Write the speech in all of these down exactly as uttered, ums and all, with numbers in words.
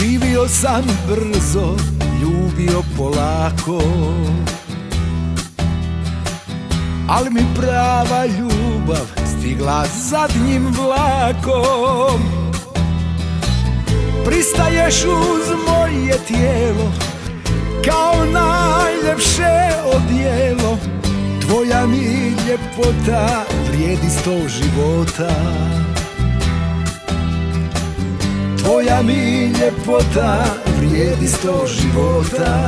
Živio sam brzo, ljubio polako, al mi prava ljubav stigla zadnjim vlakom. Pristaješ uz moje tijelo kao najljepše odijelo. Tvoja mi ljepota vrijedi sto života. Tvoja mi ljepota vrijedi sto života.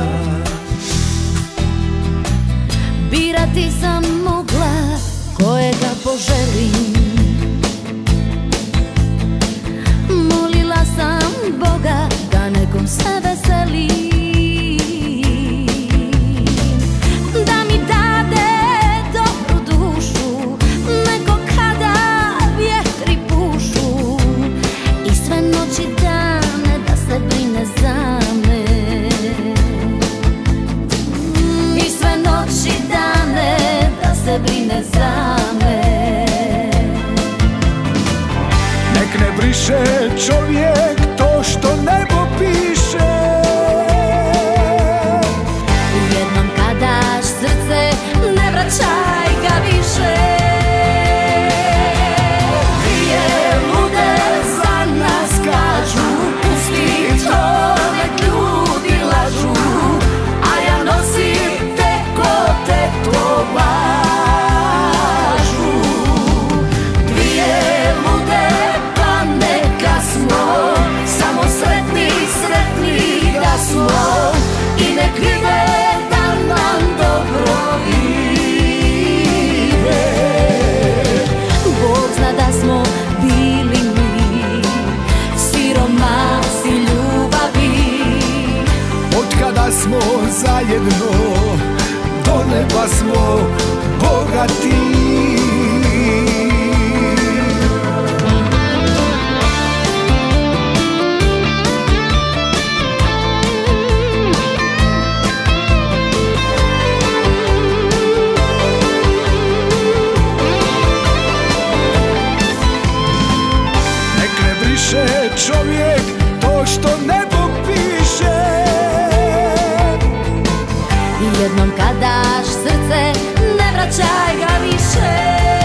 Birati sam mogla kojega poželim. Molila sam Boga da nekom se veselim, da mi dade dobru dušu, neko kada vjetri pušu, i sve noći dane da se brine za me, i sve noći dane da se brine za me. Nek ne briše čovjek to što nebo piše. Jednom kad daš srce, ne vraćaj ga više. Dvije lude za nas kažu, pusti to, nek ljudi lažu, a ja nosim te ko te to važu. Dvije lude pa neka smo, samo sretni, sretni da smo, i nek vide da nam dobro ide. Bog zna da smo bili mi siromasi ljubavi. Otkada smo zajedno, do neba smo bogati. Čovjek to što nebo piše. Jednom kad daš srce, ne vraćaj ga više.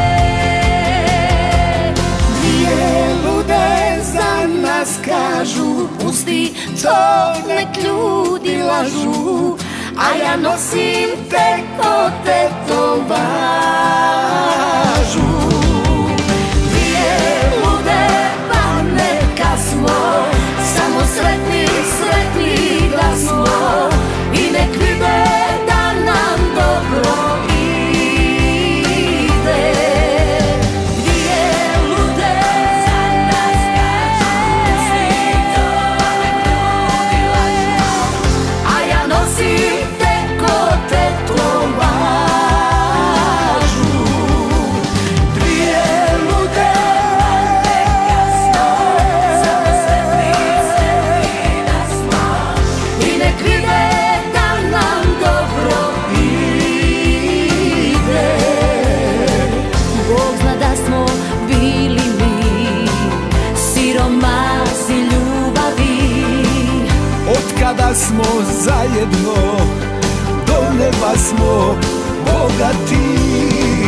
Dvije lude za nas kažu, pusti to, nek ljudi lažu, a ja nosim te ko te to važu. Dvije lude pa neka smo, samo sretni, sretni da smo, i nek vide da nam dobro ide. Dvije lude za nas kažu, pusti to, nek ljudi lažu, a ja nosim te ko te to važu. Dvije lude neka smo, samo sretni, sretni da smo, i nek vide da nam dobro ide. Bog zna da smo bili mi siromasi ljubavi. Otkada smo zajedno, do neba smo bogati.